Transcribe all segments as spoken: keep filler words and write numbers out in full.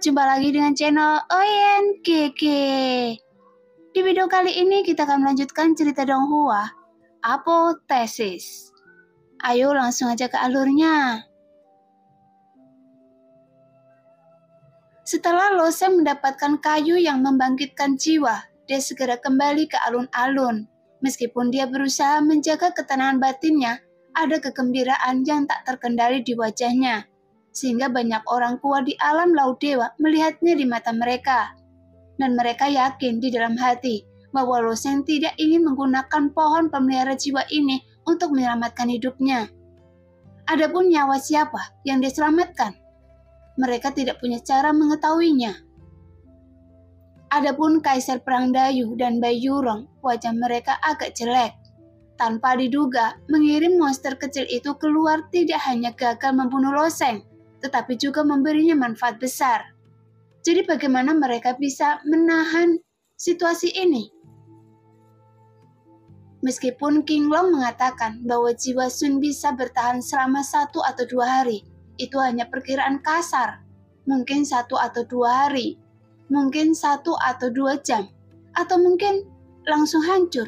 jumpa lagi dengan channel Oyen Keke. Di video kali ini kita akan melanjutkan cerita Donghua, Apotheosis. Ayo langsung aja ke alurnya. Setelah Loseng mendapatkan kayu yang membangkitkan jiwa, dia segera kembali ke alun-alun. Meskipun dia berusaha menjaga ketenangan batinnya, ada kegembiraan yang tak terkendali di wajahnya, sehingga banyak orang kuat di alam laut dewa melihatnya di mata mereka. Dan mereka yakin di dalam hati bahwa Loseng tidak ingin menggunakan pohon pemelihara jiwa ini untuk menyelamatkan hidupnya. Adapun nyawa siapa yang diselamatkan, mereka tidak punya cara mengetahuinya. Adapun Kaisar Perang Dayu dan Baiyurong, wajah mereka agak jelek. Tanpa diduga, mengirim monster kecil itu keluar tidak hanya gagal membunuh Loseng, tetapi juga memberinya manfaat besar. Jadi bagaimana mereka bisa menahan situasi ini? Meskipun King Long mengatakan bahwa jiwa Sun bisa bertahan selama satu atau dua hari, itu hanya perkiraan kasar. Mungkin satu atau dua hari, mungkin satu atau dua jam, atau mungkin langsung hancur.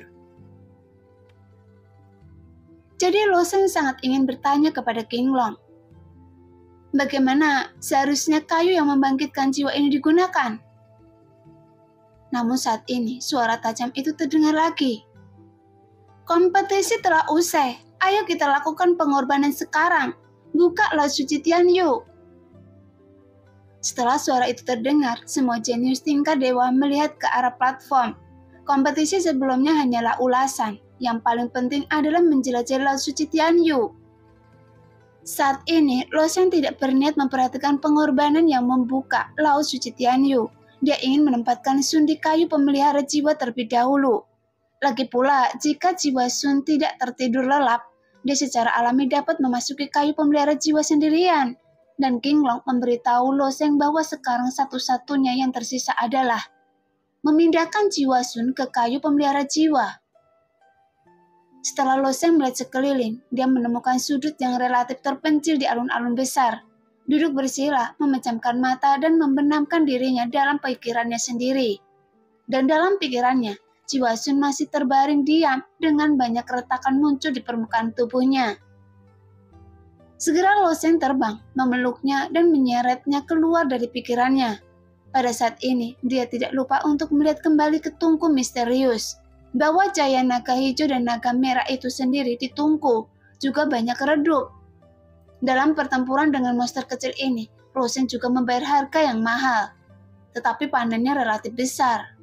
Jadi Loseng sangat ingin bertanya kepada King Long, bagaimana seharusnya kayu yang membangkitkan jiwa ini digunakan? Namun saat ini suara tajam itu terdengar lagi. Kompetisi telah usai, ayo kita lakukan pengorbanan sekarang. Buka laut suci Tianyu. Setelah suara itu terdengar, semua jenius tingkat dewa melihat ke arah platform. Kompetisi sebelumnya hanyalah ulasan. Yang paling penting adalah menjelajahi laut suci Tianyu. Saat ini, Loseng tidak berniat memperhatikan pengorbanan yang membuka laut suci Tianyu. Dia ingin menempatkan Sun di kayu pemelihara jiwa terlebih dahulu. Lagi pula, jika jiwa Sun tidak tertidur lelap, dia secara alami dapat memasuki kayu pemelihara jiwa sendirian. Dan King Long memberitahu Loseng bahwa sekarang satu-satunya yang tersisa adalah memindahkan jiwa Sun ke kayu pemelihara jiwa. Setelah Loseng melihat sekeliling, dia menemukan sudut yang relatif terpencil di alun-alun besar. Duduk bersila, memejamkan mata dan membenamkan dirinya dalam pikirannya sendiri. Dan dalam pikirannya, jiwa Sun masih terbaring diam dengan banyak retakan muncul di permukaan tubuhnya. Segera Loseng terbang, memeluknya dan menyeretnya keluar dari pikirannya. Pada saat ini, dia tidak lupa untuk melihat kembali ke tungku misterius. Bahwa cahaya naga hijau dan naga merah itu sendiri di tungku juga banyak redup. Dalam pertempuran dengan monster kecil ini, Loseng juga membayar harga yang mahal, tetapi panennya relatif besar.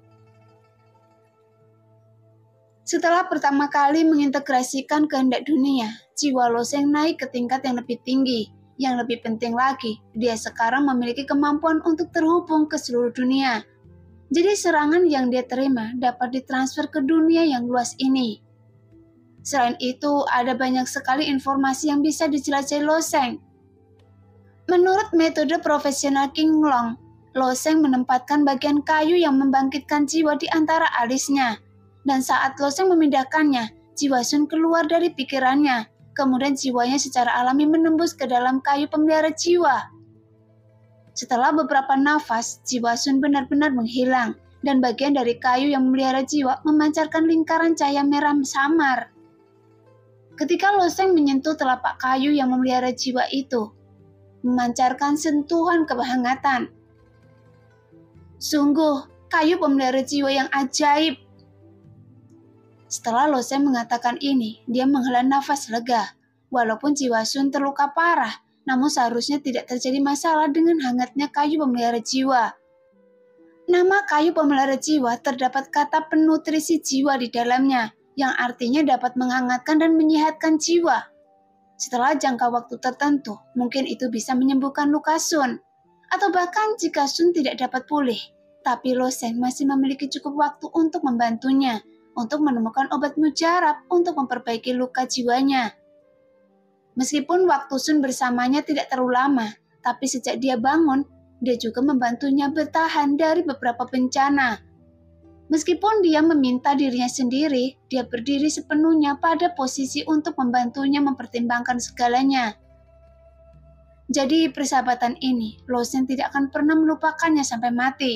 Setelah pertama kali mengintegrasikan kehendak dunia, jiwa Loseng naik ke tingkat yang lebih tinggi. Yang lebih penting lagi, dia sekarang memiliki kemampuan untuk terhubung ke seluruh dunia. Jadi serangan yang dia terima dapat ditransfer ke dunia yang luas ini. Selain itu, ada banyak sekali informasi yang bisa dijelajahi Loseng. Menurut metode profesional King Long, Loseng menempatkan bagian kayu yang membangkitkan jiwa di antara alisnya. Dan saat Loseng memindahkannya, jiwa Sun keluar dari pikirannya. Kemudian jiwanya secara alami menembus ke dalam kayu pemelihara jiwa. Setelah beberapa nafas, jiwa Sun benar-benar menghilang, dan bagian dari kayu yang memelihara jiwa memancarkan lingkaran cahaya merah samar. Ketika Loseng menyentuh telapak kayu yang memelihara jiwa itu, memancarkan sentuhan kehangatan. Sungguh, kayu pemelihara jiwa yang ajaib. Setelah Loseng mengatakan ini, dia menghela nafas lega. Walaupun jiwa Sun terluka parah, namun seharusnya tidak terjadi masalah dengan hangatnya kayu pemelihara jiwa. Nama kayu pemelihara jiwa terdapat kata penutrisi jiwa di dalamnya, yang artinya dapat menghangatkan dan menyehatkan jiwa. Setelah jangka waktu tertentu, mungkin itu bisa menyembuhkan luka Sun. Atau bahkan jika Sun tidak dapat pulih, tapi Loseng masih memiliki cukup waktu untuk membantunya, untuk menemukan obat mujarab untuk memperbaiki luka jiwanya. Meskipun waktu Sun bersamanya tidak terlalu lama, tapi sejak dia bangun, dia juga membantunya bertahan dari beberapa bencana. Meskipun dia meminta dirinya sendiri, dia berdiri sepenuhnya pada posisi untuk membantunya mempertimbangkan segalanya. Jadi persahabatan ini, Lo Shen tidak akan pernah melupakannya sampai mati.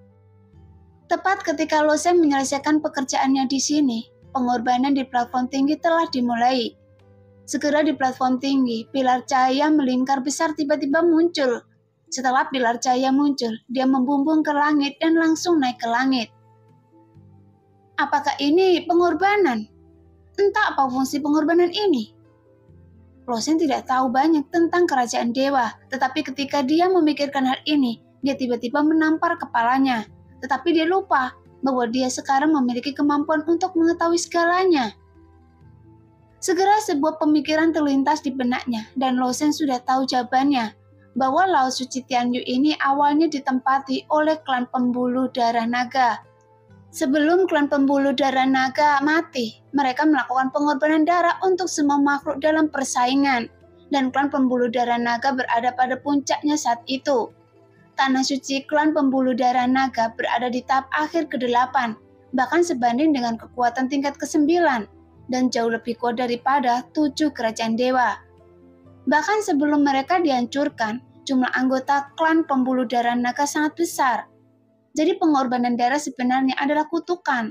Tepat ketika Lo Shen menyelesaikan pekerjaannya di sini, pengorbanan di platform tinggi telah dimulai. Segera di platform tinggi, pilar cahaya melingkar besar tiba-tiba muncul. Setelah pilar cahaya muncul, dia membumbung ke langit dan langsung naik ke langit. Apakah ini pengorbanan? Entah apa fungsi pengorbanan ini. Lo Shen tidak tahu banyak tentang kerajaan dewa, tetapi ketika dia memikirkan hal ini, dia tiba-tiba menampar kepalanya. Tetapi dia lupa bahwa dia sekarang memiliki kemampuan untuk mengetahui segalanya. Segera sebuah pemikiran terlintas di benaknya, dan Lo Shen sudah tahu jawabannya, bahwa Lao Suci Tianyu ini awalnya ditempati oleh klan pembuluh darah naga. Sebelum klan pembuluh darah naga mati, mereka melakukan pengorbanan darah untuk semua makhluk dalam persaingan, dan klan pembuluh darah naga berada pada puncaknya saat itu. Tanah suci klan pembuluh darah naga berada di tahap akhir kedelapan, bahkan sebanding dengan kekuatan tingkat kesembilan, dan jauh lebih kuat daripada tujuh kerajaan dewa. Bahkan sebelum mereka dihancurkan, jumlah anggota klan pembuluh darah naga sangat besar. Jadi pengorbanan darah sebenarnya adalah kutukan.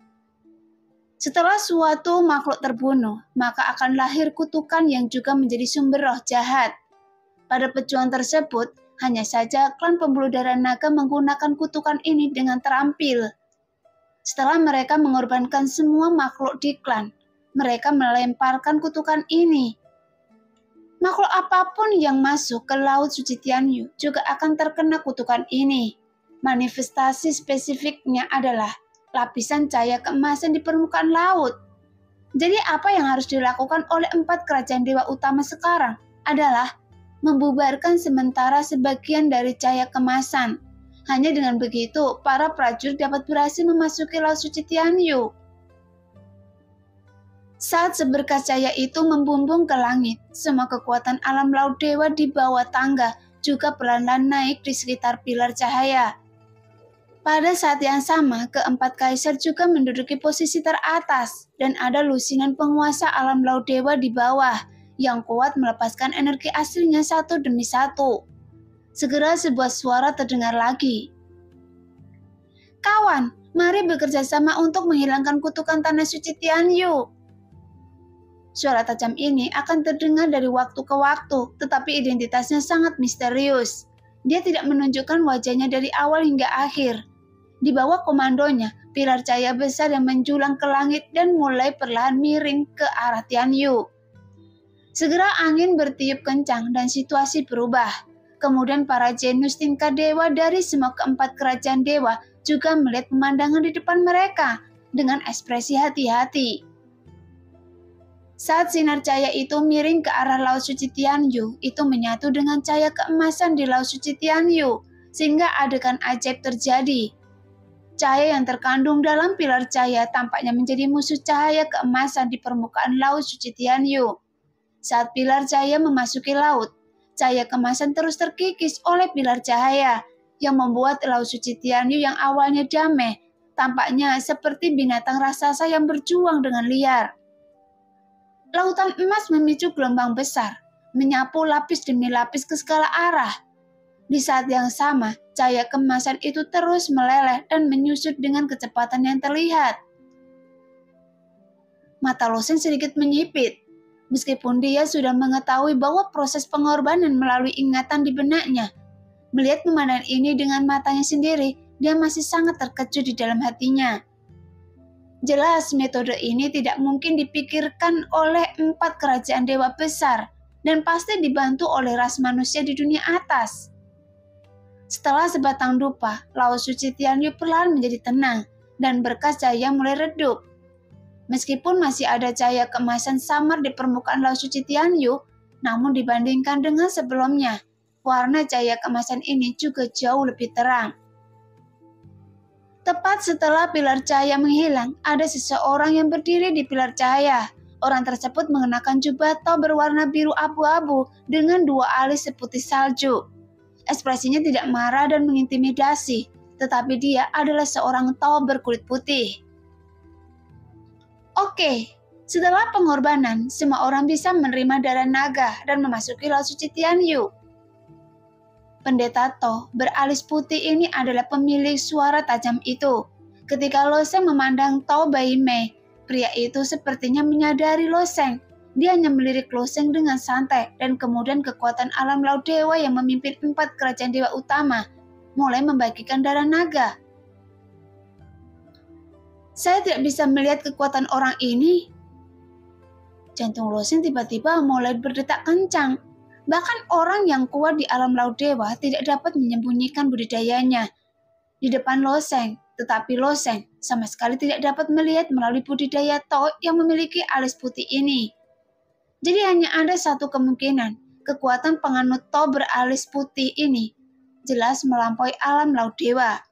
Setelah suatu makhluk terbunuh, maka akan lahir kutukan yang juga menjadi sumber roh jahat. Pada pejuang tersebut, hanya saja klan pembuluh darah naga menggunakan kutukan ini dengan terampil. Setelah mereka mengorbankan semua makhluk di klan, mereka melemparkan kutukan ini. Makhluk apapun yang masuk ke Laut Suci Tianyu juga akan terkena kutukan ini. Manifestasi spesifiknya adalah lapisan cahaya keemasan di permukaan laut. Jadi apa yang harus dilakukan oleh empat kerajaan dewa utama sekarang adalah membubarkan sementara sebagian dari cahaya keemasan. Hanya dengan begitu, para prajurit dapat berhasil memasuki Laut Suci Tianyu. Saat seberkas cahaya itu membumbung ke langit, semua kekuatan alam laut dewa di bawah tangga juga perlahan-lahan naik di sekitar pilar cahaya. Pada saat yang sama, keempat kaisar juga menduduki posisi teratas, dan ada lusinan penguasa alam laut dewa di bawah, yang kuat melepaskan energi aslinya satu demi satu. Segera sebuah suara terdengar lagi. Kawan, mari bekerja sama untuk menghilangkan kutukan Tanah Suci Tianyu. Suara tajam ini akan terdengar dari waktu ke waktu, tetapi identitasnya sangat misterius. Dia tidak menunjukkan wajahnya dari awal hingga akhir. Di bawah komandonya, pilar cahaya besar yang menjulang ke langit dan mulai perlahan miring ke arah Tianyu. Segera angin bertiup kencang dan situasi berubah. Kemudian para jenius tingkat dewa dari semua keempat kerajaan dewa juga melihat pemandangan di depan mereka dengan ekspresi hati-hati. Saat sinar cahaya itu miring ke arah Laut Suci Tianyu, itu menyatu dengan cahaya keemasan di Laut Suci Tianyu, sehingga adegan ajaib terjadi. Cahaya yang terkandung dalam pilar cahaya tampaknya menjadi musuh cahaya keemasan di permukaan Laut Suci Tianyu. Saat pilar cahaya memasuki laut, cahaya keemasan terus terkikis oleh pilar cahaya, yang membuat Laut Suci Tianyu yang awalnya damai, tampaknya seperti binatang raksasa yang berjuang dengan liar. Lautan emas memicu gelombang besar, menyapu lapis demi lapis ke segala arah. Di saat yang sama, cahaya keemasan itu terus meleleh dan menyusut dengan kecepatan yang terlihat. Mata Lo Shen sedikit menyipit, meskipun dia sudah mengetahui bahwa proses pengorbanan melalui ingatan di benaknya. Melihat pemandangan ini dengan matanya sendiri, dia masih sangat terkejut di dalam hatinya. Jelas metode ini tidak mungkin dipikirkan oleh empat kerajaan dewa besar dan pasti dibantu oleh ras manusia di dunia atas. Setelah sebatang dupa, Laut Suci Tianyu perlahan menjadi tenang dan berkas cahaya mulai redup. Meskipun masih ada cahaya keemasan samar di permukaan Laut Suci Tianyu, namun dibandingkan dengan sebelumnya, warna cahaya keemasan ini juga jauh lebih terang. Tepat setelah pilar cahaya menghilang, ada seseorang yang berdiri di pilar cahaya. Orang tersebut mengenakan jubah tau berwarna biru abu-abu dengan dua alis seputih salju. Ekspresinya tidak marah dan mengintimidasi, tetapi dia adalah seorang tau berkulit putih. Oke, setelah pengorbanan, semua orang bisa menerima darah naga dan memasuki Laut Suci Tianyu. Pendeta To beralis putih ini adalah pemilik suara tajam itu. Ketika Lo Sheng memandang To Bai Mei, pria itu sepertinya menyadari Lo Sheng. Dia hanya melirik Lo Sheng dengan santai, dan kemudian kekuatan alam laut dewa yang memimpin empat kerajaan dewa utama mulai membagikan darah naga. Saya tidak bisa melihat kekuatan orang ini. Jantung Lo Sheng tiba-tiba mulai berdetak kencang. Bahkan orang yang kuat di alam laut dewa tidak dapat menyembunyikan budidayanya di depan Lo Sheng, tetapi Lo Sheng sama sekali tidak dapat melihat melalui budidaya To yang memiliki alis putih ini. Jadi hanya ada satu kemungkinan, kekuatan penganut To beralis putih ini jelas melampaui alam laut dewa.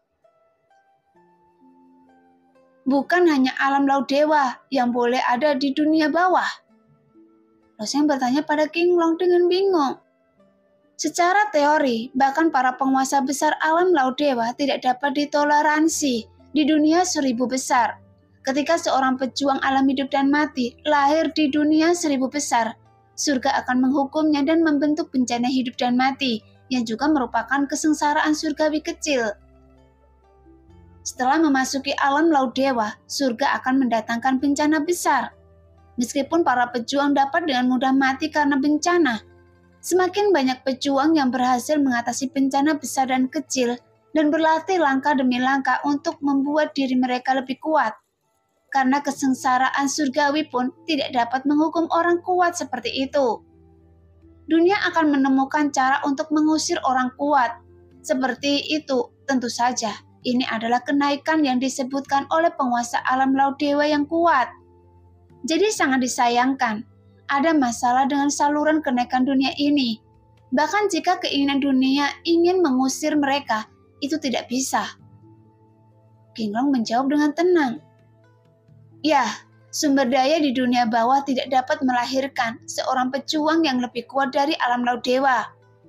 Bukan hanya alam laut dewa yang boleh ada di dunia bawah. Lo Sheng bertanya pada King Long dengan bingung. Secara teori, bahkan para penguasa besar alam laut dewa tidak dapat ditoleransi di dunia seribu besar. Ketika seorang pejuang alam hidup dan mati lahir di dunia seribu besar, surga akan menghukumnya dan membentuk bencana hidup dan mati yang juga merupakan kesengsaraan surgawi kecil. Setelah memasuki alam laut dewa, surga akan mendatangkan bencana besar. Meskipun para pejuang dapat dengan mudah mati karena bencana, semakin banyak pejuang yang berhasil mengatasi bencana besar dan kecil dan berlatih langkah demi langkah untuk membuat diri mereka lebih kuat. Karena kesengsaraan surgawi pun tidak dapat menghukum orang kuat seperti itu. Dunia akan menemukan cara untuk mengusir orang kuat. Seperti itu, tentu saja, ini adalah kenaikan yang disebutkan oleh penguasa alam laut dewa yang kuat. Jadi sangat disayangkan, ada masalah dengan saluran kenaikan dunia ini. Bahkan jika keinginan dunia ingin mengusir mereka, itu tidak bisa. King Long menjawab dengan tenang. Ya, sumber daya di dunia bawah tidak dapat melahirkan seorang pejuang yang lebih kuat dari alam laut dewa.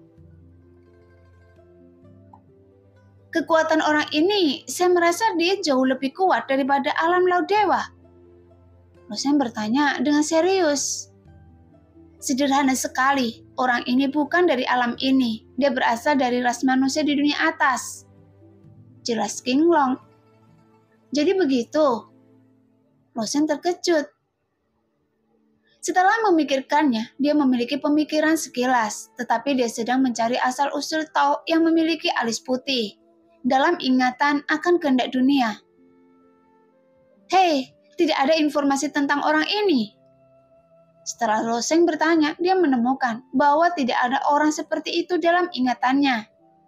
Kekuatan orang ini, saya merasa dia jauh lebih kuat daripada alam laut dewa. Lo Sheng bertanya dengan serius. Sederhana sekali, orang ini bukan dari alam ini. Dia berasal dari ras manusia di dunia atas. Jelas King Long. Jadi begitu. Lo Sheng terkejut. Setelah memikirkannya, dia memiliki pemikiran sekilas, tetapi dia sedang mencari asal-usul To yang memiliki alis putih dalam ingatan akan kehendak dunia. Hei, tidak ada informasi tentang orang ini. Setelah Lo Sheng bertanya, dia menemukan bahwa tidak ada orang seperti itu dalam ingatannya.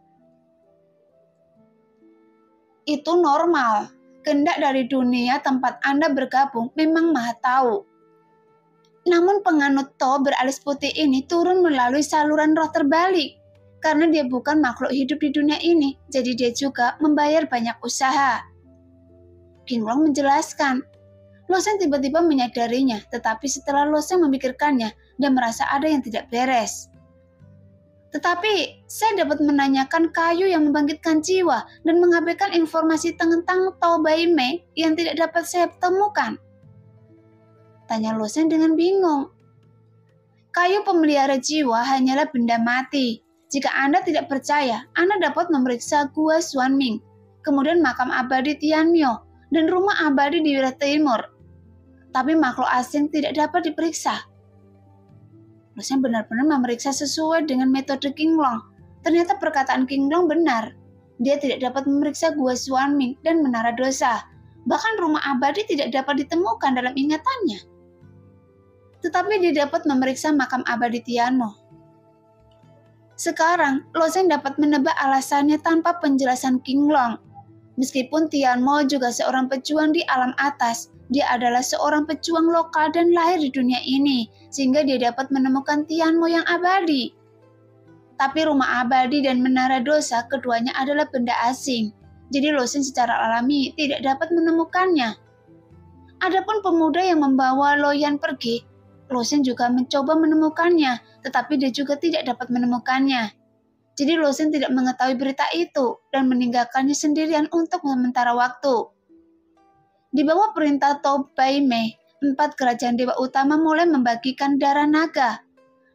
Itu normal. Kehendak dari dunia tempat Anda bergabung memang Maha Tahu. Namun penganut To beralis putih ini turun melalui saluran roh terbalik. Karena dia bukan makhluk hidup di dunia ini, jadi dia juga membayar banyak usaha. King Long menjelaskan. Lo Sheng tiba-tiba menyadarinya, tetapi setelah Lo Sheng memikirkannya, dia merasa ada yang tidak beres. Tetapi, saya dapat menanyakan kayu yang membangkitkan jiwa dan mengabaikan informasi tentang To Bai Mei yang tidak dapat saya temukan. Tanya Lo Sheng dengan bingung. Kayu pemelihara jiwa hanyalah benda mati. Jika Anda tidak percaya, Anda dapat memeriksa Gua Xuanming, kemudian makam abadi Tianmio, dan rumah abadi di wilayah timur. Tapi makhluk asing tidak dapat diperiksa. Lo Sheng benar-benar memeriksa sesuai dengan metode King Long. Ternyata perkataan King Long benar. Dia tidak dapat memeriksa Gua Xuanming dan Menara Dosa. Bahkan rumah abadi tidak dapat ditemukan dalam ingatannya. Tetapi dia dapat memeriksa makam abadi Tianmo. Sekarang, Lo Sheng dapat menebak alasannya tanpa penjelasan King Long. Meskipun Tianmo juga seorang pejuang di alam atas, dia adalah seorang pejuang lokal dan lahir di dunia ini, sehingga dia dapat menemukan Tianmo yang abadi. Tapi rumah abadi dan Menara Dosa keduanya adalah benda asing, jadi Lo Sheng secara alami tidak dapat menemukannya. Adapun pemuda yang membawa Lo Yan pergi, Lo Sheng juga mencoba menemukannya, tetapi dia juga tidak dapat menemukannya. Jadi Lo Sheng tidak mengetahui berita itu dan meninggalkannya sendirian untuk sementara waktu. Di bawah perintah To Bai Mei, empat kerajaan dewa utama mulai membagikan darah naga.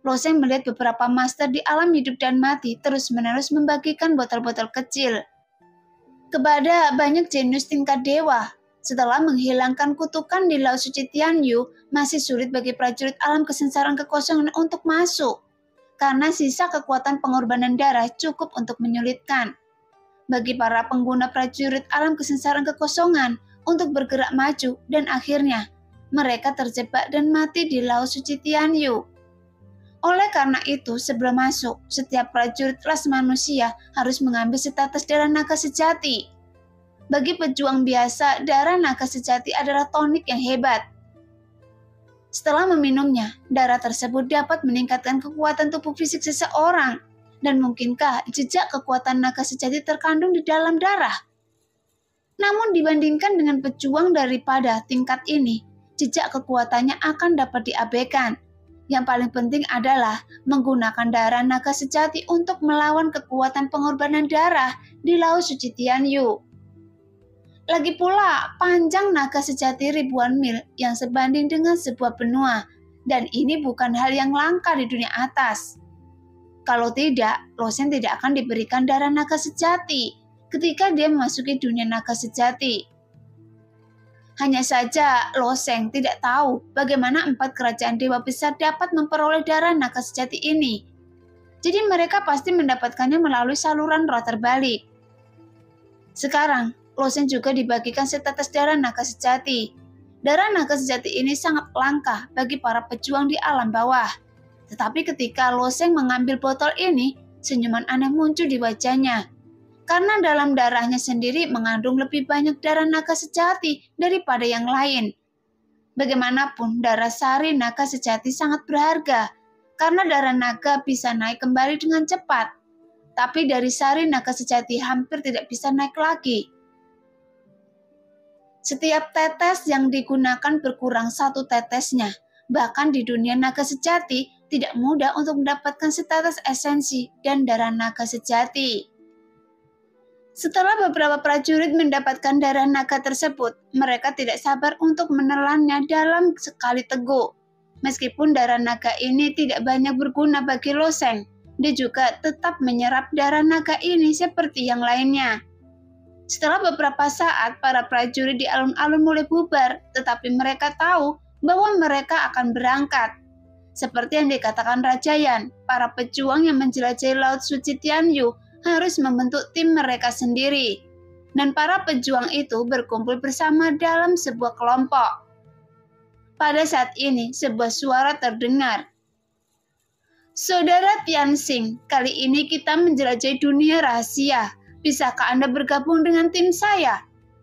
Loseng melihat beberapa master di alam hidup dan mati terus-menerus membagikan botol-botol kecil kepada banyak jenius tingkat dewa. Setelah menghilangkan kutukan di Laut Suci Tianyu, masih sulit bagi prajurit alam kesengsaraan kekosongan untuk masuk, karena sisa kekuatan pengorbanan darah cukup untuk menyulitkan bagi para pengguna prajurit alam kesengsaraan kekosongan untuk bergerak maju, dan akhirnya mereka terjebak dan mati di Laut Suci Tianyu. Oleh karena itu, sebelum masuk, setiap prajurit kelas manusia harus mengambil status darah naga sejati. Bagi pejuang biasa, darah naga sejati adalah tonik yang hebat. Setelah meminumnya, darah tersebut dapat meningkatkan kekuatan tubuh fisik seseorang. Dan mungkinkah jejak kekuatan naga sejati terkandung di dalam darah? Namun dibandingkan dengan pejuang daripada tingkat ini, jejak kekuatannya akan dapat diabaikan. Yang paling penting adalah menggunakan darah naga sejati untuk melawan kekuatan pengorbanan darah di Laut Suci Tianyu. Lagi pula, panjang naga sejati ribuan mil yang sebanding dengan sebuah benua, dan ini bukan hal yang langka di dunia atas. Kalau tidak, Loseng tidak akan diberikan darah naga sejati ketika dia memasuki dunia naga sejati. Hanya saja Loseng tidak tahu bagaimana empat kerajaan dewa besar dapat memperoleh darah naga sejati ini. Jadi mereka pasti mendapatkannya melalui saluran roh terbalik. Sekarang, Loseng juga dibagikan status darah naga sejati. Darah naga sejati ini sangat langka bagi para pejuang di alam bawah. Tetapi ketika Loseng mengambil botol ini, senyuman aneh muncul di wajahnya. Karena dalam darahnya sendiri mengandung lebih banyak darah naga sejati daripada yang lain. Bagaimanapun, darah sari naga sejati sangat berharga, karena darah naga bisa naik kembali dengan cepat. Tapi dari sari naga sejati hampir tidak bisa naik lagi. Setiap tetes yang digunakan berkurang satu tetesnya. Bahkan di dunia naga sejati, tidak mudah untuk mendapatkan status esensi dan darah naga sejati. Setelah beberapa prajurit mendapatkan darah naga tersebut, mereka tidak sabar untuk menelannya dalam sekali teguk. Meskipun darah naga ini tidak banyak berguna bagi Loseng, dia juga tetap menyerap darah naga ini seperti yang lainnya. Setelah beberapa saat, para prajurit di alun-alun mulai bubar, tetapi mereka tahu bahwa mereka akan berangkat. Seperti yang dikatakan Rajayan, para pejuang yang menjelajahi Laut Suci Tianyu harus membentuk tim mereka sendiri. Dan para pejuang itu berkumpul bersama dalam sebuah kelompok. Pada saat ini, sebuah suara terdengar. Saudara Tianxing, kali ini kita menjelajahi dunia rahasia. Bisakah Anda bergabung dengan tim saya?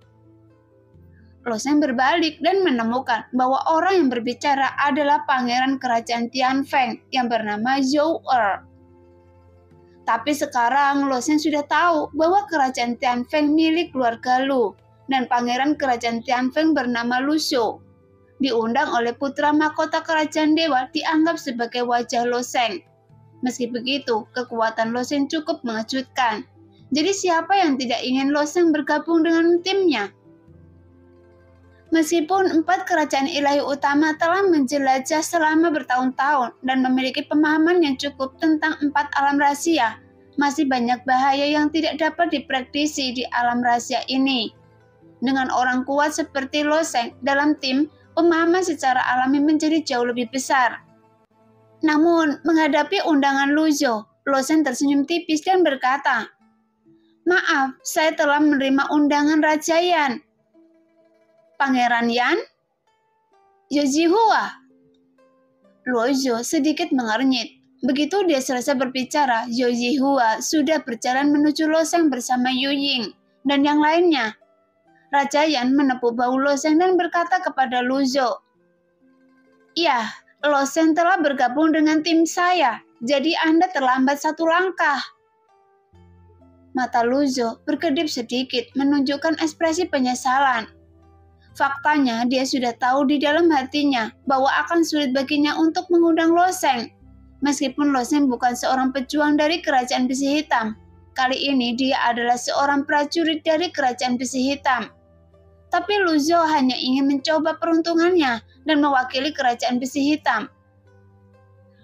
Loseng berbalik dan menemukan bahwa orang yang berbicara adalah pangeran kerajaan Tianfeng yang bernama Zhou Er. Tapi sekarang Loseng sudah tahu bahwa kerajaan Tianfeng milik keluarga Lu, dan pangeran kerajaan Tianfeng bernama Lu Shou. Diundang oleh putra mahkota kerajaan dewa dianggap sebagai wajah Loseng. Meski begitu, kekuatan Loseng cukup mengejutkan. Jadi siapa yang tidak ingin Loseng bergabung dengan timnya? Meskipun empat kerajaan ilahi utama telah menjelajah selama bertahun-tahun dan memiliki pemahaman yang cukup tentang empat alam rahasia, masih banyak bahaya yang tidak dapat diprediksi di alam rahasia ini. Dengan orang kuat seperti Loseng dalam tim, pemahaman secara alami menjadi jauh lebih besar. Namun, menghadapi undangan Lu Zhou, Loseng tersenyum tipis dan berkata, Maaf, saya telah menerima undangan Rajayan. Pangeran Yan? Yojihua? Luo Zhou sedikit mengernyit. Begitu dia selesai berbicara, Yojihua sudah berjalan menuju Loseng bersama Yu Ying dan yang lainnya. Rajayan menepuk bahu Loseng dan berkata kepada Lu Zhou, Ya, Loseng telah bergabung dengan tim saya, jadi Anda terlambat satu langkah. Mata Lu Zhou berkedip sedikit menunjukkan ekspresi penyesalan. Faktanya dia sudah tahu di dalam hatinya bahwa akan sulit baginya untuk mengundang Loseng. Meskipun Loseng bukan seorang pejuang dari kerajaan besi hitam, kali ini dia adalah seorang prajurit dari kerajaan besi hitam. Tapi Lu Zhou hanya ingin mencoba peruntungannya dan mewakili kerajaan besi hitam.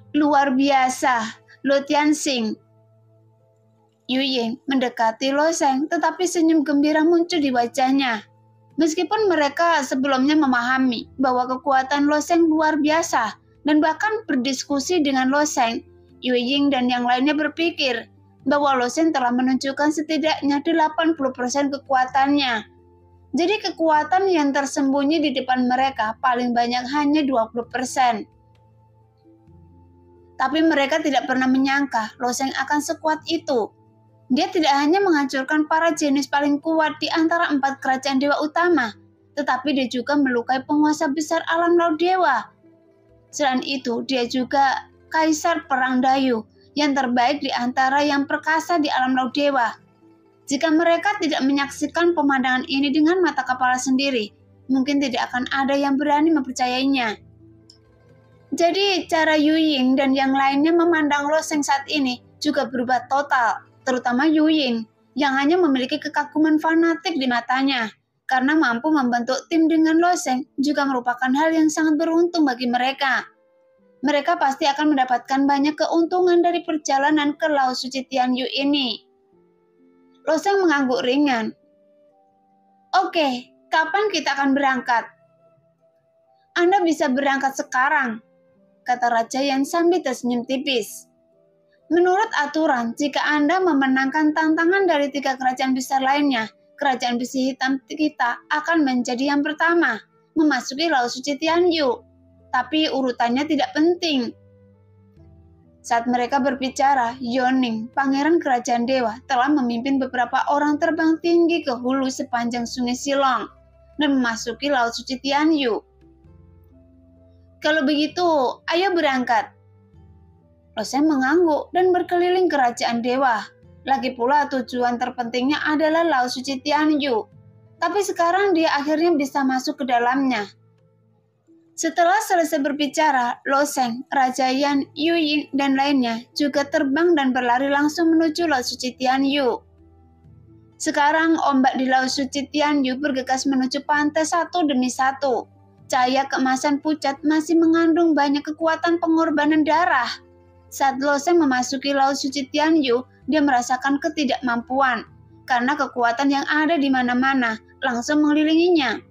Luar biasa, Lo Tianxing. Yu Ying mendekati Lo Sheng, tetapi senyum gembira muncul di wajahnya. Meskipun mereka sebelumnya memahami bahwa kekuatan Lo Sheng luar biasa dan bahkan berdiskusi dengan Lo Sheng, Yu Ying dan yang lainnya berpikir bahwa Lo Sheng telah menunjukkan setidaknya delapan puluh persen kekuatannya. Jadi kekuatan yang tersembunyi di depan mereka paling banyak hanya dua puluh persen. Tapi mereka tidak pernah menyangka Lo Sheng akan sekuat itu. Dia tidak hanya menghancurkan para jenius paling kuat di antara empat kerajaan dewa utama, tetapi dia juga melukai penguasa besar alam laut dewa. Selain itu, dia juga kaisar perang Dayu, yang terbaik di antara yang perkasa di alam laut dewa. Jika mereka tidak menyaksikan pemandangan ini dengan mata kepala sendiri, mungkin tidak akan ada yang berani mempercayainya. Jadi, cara Yu Ying dan yang lainnya memandang Lo Sheng saat ini juga berubah total. Terutama Yu Ying, yang hanya memiliki kekaguman fanatik di matanya. Karena mampu membentuk tim dengan Lo Sheng juga merupakan hal yang sangat beruntung bagi mereka. Mereka pasti akan mendapatkan banyak keuntungan dari perjalanan ke Laut Suci Tianyu ini. Lo Sheng mengangguk ringan. Oke, kapan kita akan berangkat? Anda bisa berangkat sekarang, kata Raja Yan sambil tersenyum tipis. Menurut aturan, jika Anda memenangkan tantangan dari tiga kerajaan besar lainnya, kerajaan besi hitam kita akan menjadi yang pertama, memasuki Laut Suci Tianyu. Tapi urutannya tidak penting. Saat mereka berbicara, Yoning, pangeran kerajaan dewa, telah memimpin beberapa orang terbang tinggi ke hulu sepanjang sungai Silong dan memasuki Laut Suci Tianyu. Kalau begitu, ayo berangkat. Lo Sheng mengangguk dan berkeliling kerajaan dewa. Lagi pula tujuan terpentingnya adalah Laut Suci Tianyu. Tapi sekarang dia akhirnya bisa masuk ke dalamnya. Setelah selesai berbicara, Lo Sheng, Raja Yan, Yu Ying, dan lainnya juga terbang dan berlari langsung menuju Laut Suci Tianyu. Sekarang ombak di Laut Suci Tianyu bergegas menuju pantai satu demi satu. Cahaya keemasan pucat masih mengandung banyak kekuatan pengorbanan darah. Saat Lo Sheng memasuki Laut Suci Tianyu, dia merasakan ketidakmampuan karena kekuatan yang ada di mana-mana langsung mengelilinginya.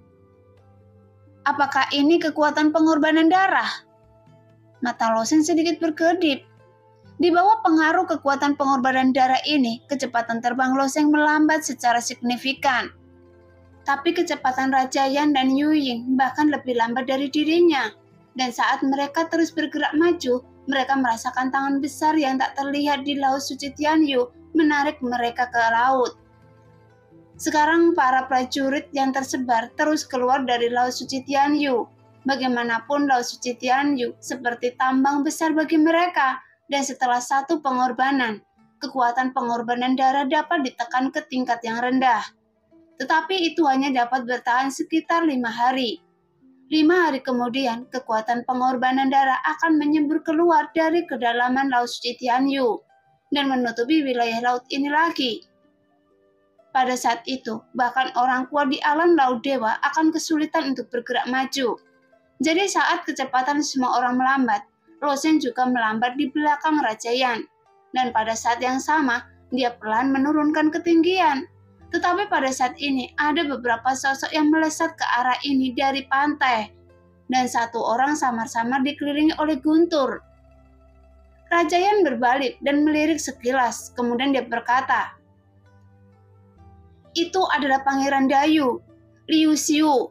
Apakah ini kekuatan pengorbanan darah? Mata Lo Sheng sedikit berkedip. Di bawah pengaruh kekuatan pengorbanan darah ini, kecepatan terbang Lo Sheng melambat secara signifikan. Tapi kecepatan Raja Yan dan Yu Ying bahkan lebih lambat dari dirinya. Dan saat mereka terus bergerak maju, mereka merasakan tangan besar yang tak terlihat di Laut Suci Tianyu menarik mereka ke laut. Sekarang para prajurit yang tersebar terus keluar dari Laut Suci Tianyu. Bagaimanapun Laut Suci Tianyu seperti tambang besar bagi mereka, dan setelah satu pengorbanan, kekuatan pengorbanan darah dapat ditekan ke tingkat yang rendah. Tetapi itu hanya dapat bertahan sekitar lima hari. Lima hari kemudian, kekuatan pengorbanan darah akan menyembur keluar dari kedalaman Laut Suci Tianyu dan menutupi wilayah laut ini lagi. Pada saat itu, bahkan orang kuat di alam laut dewa akan kesulitan untuk bergerak maju. Jadi saat kecepatan semua orang melambat, Lo Sheng juga melambat di belakang Raja Yan. Dan pada saat yang sama, dia pelan menurunkan ketinggian. Tetapi pada saat ini ada beberapa sosok yang melesat ke arah ini dari pantai. Dan satu orang samar-samar dikelilingi oleh guntur. Raja Yan berbalik dan melirik sekilas, kemudian dia berkata, "Itu adalah Pangeran Dayu, Liu Xiu."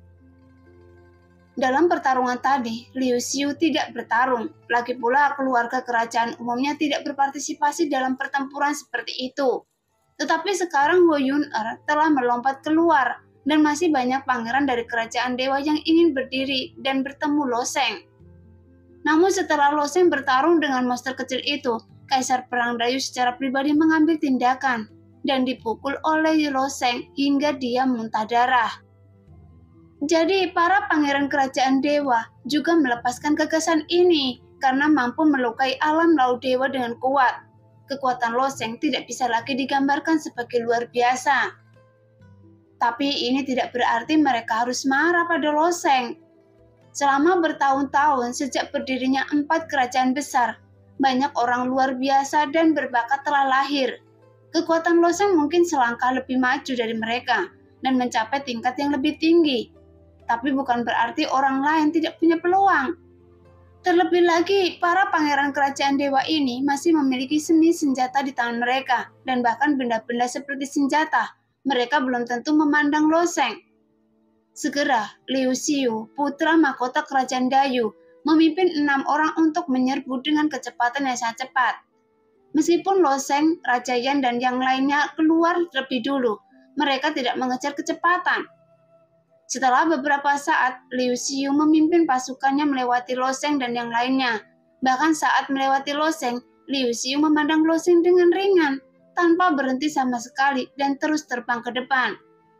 Dalam pertarungan tadi, Liu Xiu tidak bertarung. Lagi pula keluarga kerajaan umumnya tidak berpartisipasi dalam pertempuran seperti itu. Tetapi sekarang Huo Yun-er telah melompat keluar dan masih banyak pangeran dari kerajaan dewa yang ingin berdiri dan bertemu Lo Sheng. Namun setelah Lo Sheng bertarung dengan monster kecil itu, Kaisar Perang Dayu secara pribadi mengambil tindakan dan dipukul oleh Lo Sheng hingga dia muntah darah. Jadi para pangeran kerajaan dewa juga melepaskan gagasan ini karena mampu melukai alam laut dewa dengan kuat. Kekuatan Lo Sheng tidak bisa lagi digambarkan sebagai luar biasa. Tapi ini tidak berarti mereka harus marah pada Lo Sheng. Selama bertahun-tahun sejak berdirinya empat kerajaan besar, banyak orang luar biasa dan berbakat telah lahir. Kekuatan Loseng mungkin selangkah lebih maju dari mereka dan mencapai tingkat yang lebih tinggi. Tapi bukan berarti orang lain tidak punya peluang. Terlebih lagi, para pangeran kerajaan dewa ini masih memiliki seni senjata di tangan mereka, dan bahkan benda-benda seperti senjata. Mereka belum tentu memandang Loseng. Segera, Liu Xiu, putra mahkota kerajaan Dayu, memimpin enam orang untuk menyerbu dengan kecepatan yang sangat cepat. Meskipun Loseng, Raja Yan, dan yang lainnya keluar lebih dulu, mereka tidak mengejar kecepatan. Setelah beberapa saat, Liu Xiu memimpin pasukannya melewati Loseng dan yang lainnya. Bahkan saat melewati Loseng, Liu Xiu memandang Loseng dengan ringan, tanpa berhenti sama sekali dan terus terbang ke depan.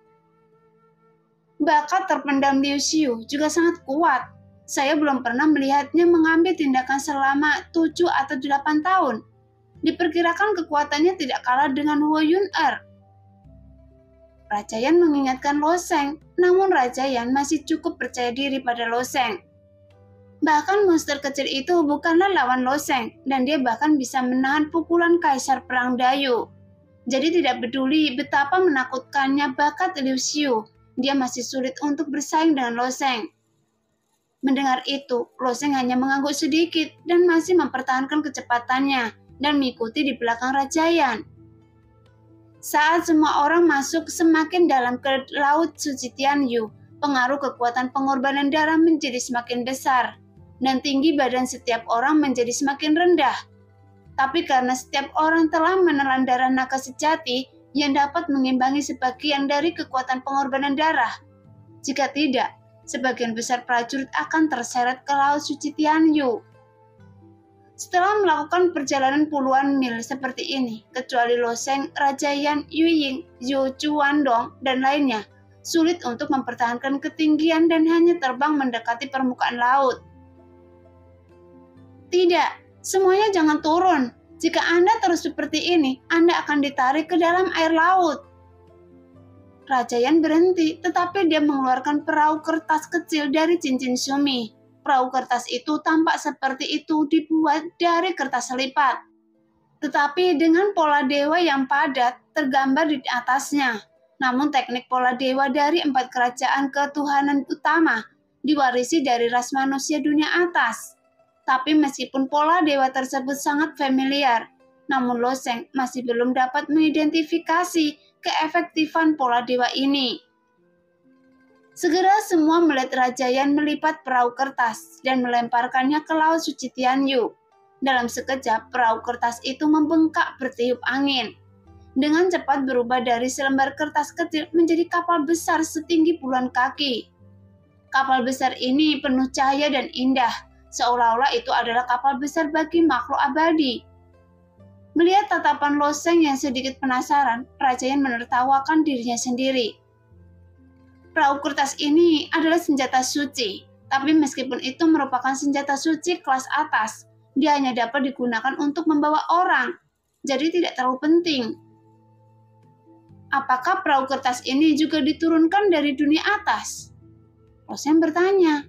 Bakat terpendam Liu Xiu juga sangat kuat. Saya belum pernah melihatnya mengambil tindakan selama tujuh atau delapan tahun. Diperkirakan kekuatannya tidak kalah dengan Huo Yun-er. Raja Yan mengingatkan Loseng, namun Raja Yan masih cukup percaya diri pada Loseng. Bahkan monster kecil itu bukanlah lawan Loseng, dan dia bahkan bisa menahan pukulan Kaisar Perang Dayu. Jadi tidak peduli betapa menakutkannya bakat Liu Xiu, dia masih sulit untuk bersaing dengan Loseng. Mendengar itu, Loseng hanya mengangguk sedikit dan masih mempertahankan kecepatannya dan mengikuti di belakang Raja Yan. Saat semua orang masuk semakin dalam ke Laut Suci Tianyu, pengaruh kekuatan pengorbanan darah menjadi semakin besar, dan tinggi badan setiap orang menjadi semakin rendah. Tapi karena setiap orang telah menelan darah naga sejati yang dapat mengimbangi sebagian dari kekuatan pengorbanan darah. Jika tidak, sebagian besar prajurit akan terseret ke Laut Suci Tianyu. Setelah melakukan perjalanan puluhan mil seperti ini, kecuali Loseng, Raja Yan, Yuying, Zhou Chuandong, dan lainnya, sulit untuk mempertahankan ketinggian dan hanya terbang mendekati permukaan laut. Tidak, semuanya jangan turun. Jika Anda terus seperti ini, Anda akan ditarik ke dalam air laut. Raja Yan berhenti, tetapi dia mengeluarkan perahu kertas kecil dari cincin Sumi. Perahu kertas itu tampak seperti itu dibuat dari kertas lipat. Tetapi dengan pola dewa yang padat tergambar di atasnya. Namun teknik pola dewa dari empat kerajaan ketuhanan utama diwarisi dari ras manusia dunia atas. Tapi meskipun pola dewa tersebut sangat familiar, namun Loseng masih belum dapat mengidentifikasi keefektifan pola dewa ini. Segera semua melihat Raja Yan melipat perahu kertas dan melemparkannya ke Laut Suci Tianyu. Dalam sekejap, perahu kertas itu membengkak bertiup angin. Dengan cepat berubah dari selembar kertas kecil menjadi kapal besar setinggi puluhan kaki. Kapal besar ini penuh cahaya dan indah, seolah-olah itu adalah kapal besar bagi makhluk abadi. Melihat tatapan Loseng yang sedikit penasaran, Raja Yan menertawakan dirinya sendiri. Perahu kertas ini adalah senjata suci, tapi meskipun itu merupakan senjata suci kelas atas, dia hanya dapat digunakan untuk membawa orang, jadi tidak terlalu penting. Apakah perahu kertas ini juga diturunkan dari dunia atas? Loseng bertanya.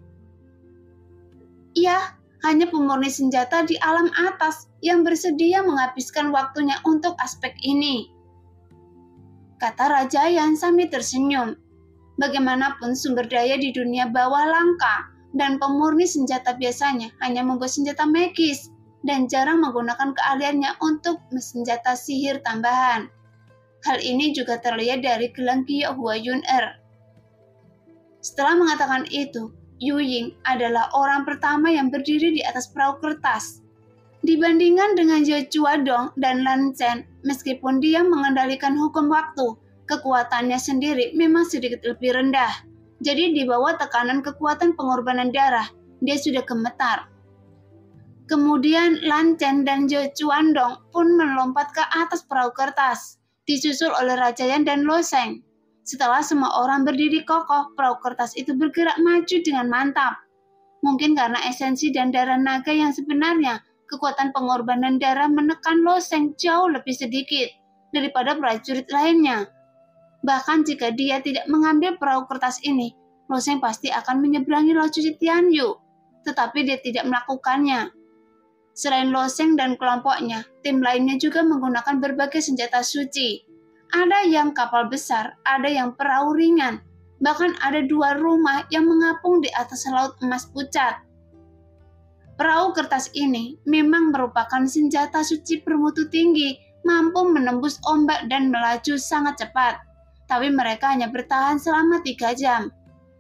Iya, hanya pemurni senjata di alam atas yang bersedia menghabiskan waktunya untuk aspek ini, kata Raja Yan sambil tersenyum. Bagaimanapun sumber daya di dunia bawah langka dan pemurni senjata biasanya hanya membuat senjata magis dan jarang menggunakan keahliannya untuk senjata sihir tambahan. Hal ini juga terlihat dari gelang Gyo Huo Yun-er. Setelah mengatakan itu, Yuying adalah orang pertama yang berdiri di atas perahu kertas. Dibandingkan dengan Zhou Chuandong dan Lan Chen, meskipun dia mengendalikan hukum waktu, kekuatannya sendiri memang sedikit lebih rendah. Jadi di bawah tekanan kekuatan pengorbanan darah, dia sudah gemetar. Kemudian Lan Chen dan Zhou Chuandong pun melompat ke atas perahu kertas, disusul oleh Raja Yan dan Loseng. Setelah semua orang berdiri kokoh, perahu kertas itu bergerak maju dengan mantap. Mungkin karena esensi dan darah naga yang sebenarnya, kekuatan pengorbanan darah menekan Loseng jauh lebih sedikit daripada prajurit lainnya. Bahkan jika dia tidak mengambil perahu kertas ini, Lo Sheng pasti akan menyeberangi Laut Suci Tianyu, tetapi dia tidak melakukannya. Selain Lo Sheng dan kelompoknya, tim lainnya juga menggunakan berbagai senjata suci. Ada yang kapal besar, ada yang perahu ringan, bahkan ada dua rumah yang mengapung di atas laut emas pucat. Perahu kertas ini memang merupakan senjata suci bermutu tinggi, mampu menembus ombak dan melaju sangat cepat. Tapi mereka hanya bertahan selama tiga jam.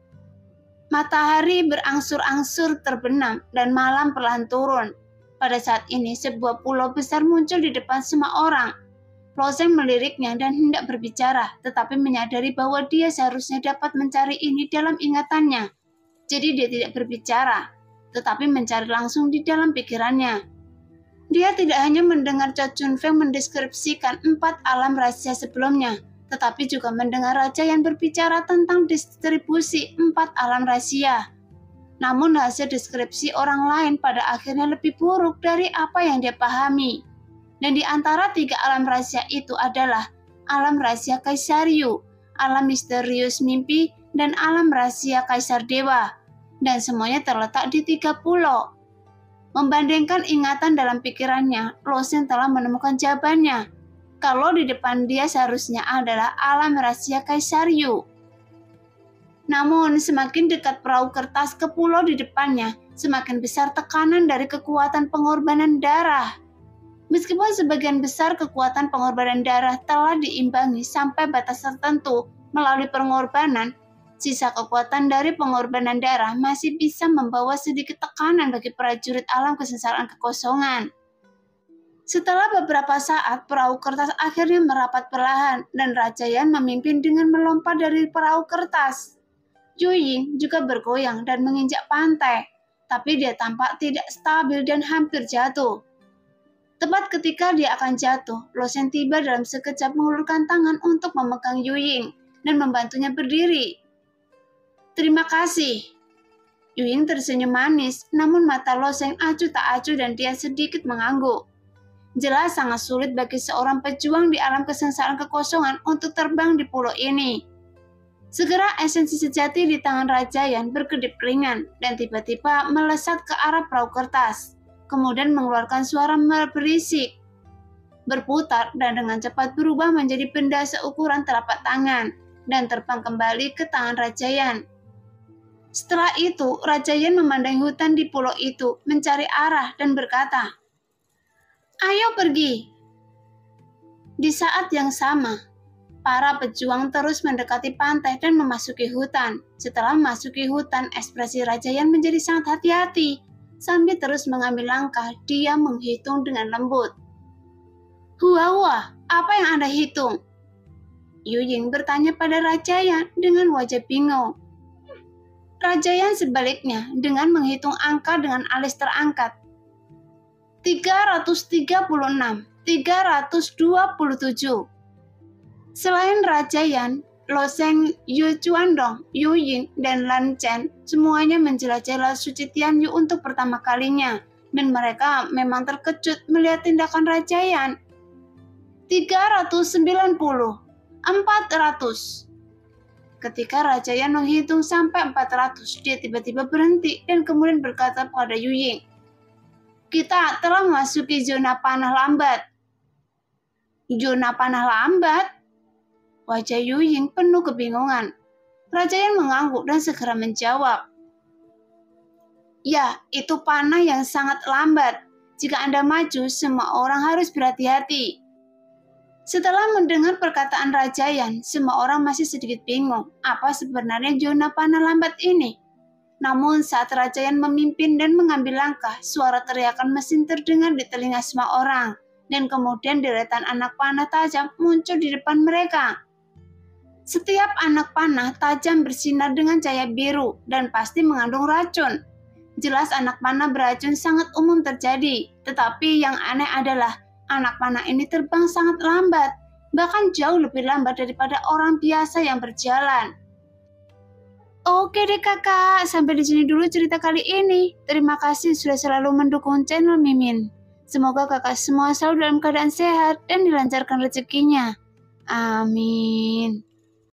Matahari berangsur-angsur terbenam dan malam perlahan turun. Pada saat ini sebuah pulau besar muncul di depan semua orang. Lo Sheng meliriknya dan hendak berbicara, tetapi menyadari bahwa dia seharusnya dapat mencari ini dalam ingatannya. Jadi dia tidak berbicara, tetapi mencari langsung di dalam pikirannya. Dia tidak hanya mendengar Cao Chunfeng mendeskripsikan empat alam rahasia sebelumnya, tetapi juga mendengar raja yang berbicara tentang distribusi empat alam rahasia. Namun hasil deskripsi orang lain pada akhirnya lebih buruk dari apa yang dia pahami. Dan di antara tiga alam rahasia itu adalah alam rahasia Kaisar Yu, alam misterius mimpi, dan alam rahasia Kaisar Dewa. Dan semuanya terletak di tiga pulau. Membandingkan ingatan dalam pikirannya, Lo Sheng telah menemukan jawabannya. Kalau di depan dia seharusnya adalah alam rahasia Kaisar Yu. Namun semakin dekat perahu kertas ke pulau di depannya, semakin besar tekanan dari kekuatan pengorbanan darah. Meskipun sebagian besar kekuatan pengorbanan darah telah diimbangi sampai batas tertentu melalui pengorbanan, sisa kekuatan dari pengorbanan darah masih bisa membawa sedikit tekanan bagi prajurit alam kesengsaraan kekosongan. Setelah beberapa saat, perahu kertas akhirnya merapat perlahan dan Raja Yan memimpin dengan melompat dari perahu kertas. Yu Ying juga bergoyang dan menginjak pantai, tapi dia tampak tidak stabil dan hampir jatuh. Tepat ketika dia akan jatuh, Lo Sheng tiba dalam sekejap mengulurkan tangan untuk memegang Yu Ying dan membantunya berdiri. Terima kasih. Yu Ying tersenyum manis, namun mata Lo Sheng acuh tak acuh dan dia sedikit mengangguk. Jelas sangat sulit bagi seorang pejuang di alam kesengsaraan kekosongan untuk terbang di pulau ini. Segera esensi sejati di tangan Raja Yan berkedip ringan dan tiba-tiba melesat ke arah perahu kertas. Kemudian mengeluarkan suara berisik, berputar dan dengan cepat berubah menjadi benda seukuran telapak tangan dan terbang kembali ke tangan Raja Yan. Setelah itu, Raja Yan memandangi hutan di pulau itu, mencari arah dan berkata, "Ayo pergi." Di saat yang sama, para pejuang terus mendekati pantai dan memasuki hutan. Setelah memasuki hutan, ekspresi Raja Yan menjadi sangat hati-hati. Sambil terus mengambil langkah, dia menghitung dengan lembut. "Hua hua, apa yang Anda hitung?" Yu Ying bertanya pada Raja Yan dengan wajah bingung. Raja Yan sebaliknya dengan menghitung angka dengan alis terangkat. tiga ratus tiga puluh enam, tiga ratus dua puluh tujuh. Selain Raja Yan, Lo Sheng, Yu Chuandong, Yu Ying, dan Lan Chen semuanya menjelajah Laut Suci Tianyu untuk pertama kalinya, dan mereka memang terkejut melihat tindakan Raja Yan. tiga ratus sembilan puluh, empat ratus. Ketika Raja Yan menghitung sampai empat ratus, dia tiba-tiba berhenti dan kemudian berkata pada Yu Ying, "Kita telah memasuki zona panah lambat." "Zona panah lambat?" Wajah Yu Ying penuh kebingungan. Raja Yan mengangguk dan segera menjawab, "Ya, itu panah yang sangat lambat. Jika Anda maju, semua orang harus berhati-hati." Setelah mendengar perkataan Raja Yan, semua orang masih sedikit bingung apa sebenarnya zona panah lambat ini. Namun saat Raja Yan memimpin dan mengambil langkah, suara teriakan mesin terdengar di telinga semua orang, dan kemudian deretan anak panah tajam muncul di depan mereka. Setiap anak panah tajam bersinar dengan cahaya biru dan pasti mengandung racun. Jelas anak panah beracun sangat umum terjadi, tetapi yang aneh adalah anak panah ini terbang sangat lambat, bahkan jauh lebih lambat daripada orang biasa yang berjalan. Oke deh kakak, sampai di sini dulu cerita kali ini. Terima kasih sudah selalu mendukung channel Mimin. Semoga kakak semua selalu dalam keadaan sehat dan dilancarkan rezekinya. Amin.